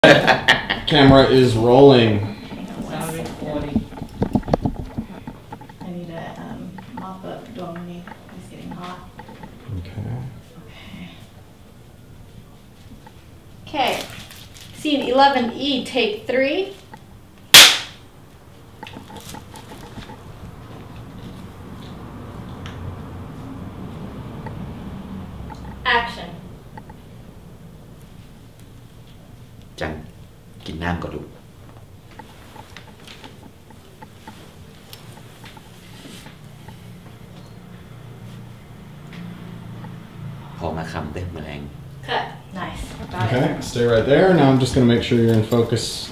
Camera is rolling. Sounding 40. I need to mop up Dominique. He's getting hot. Okay. Okay. Scene 11E, take 3. Action. จังกินน้ำก่อนลูกพอมาคำเด้แมลง Cut. Nice. Got it. Okay, stay right there. Now I'm just going to make sure you're in focus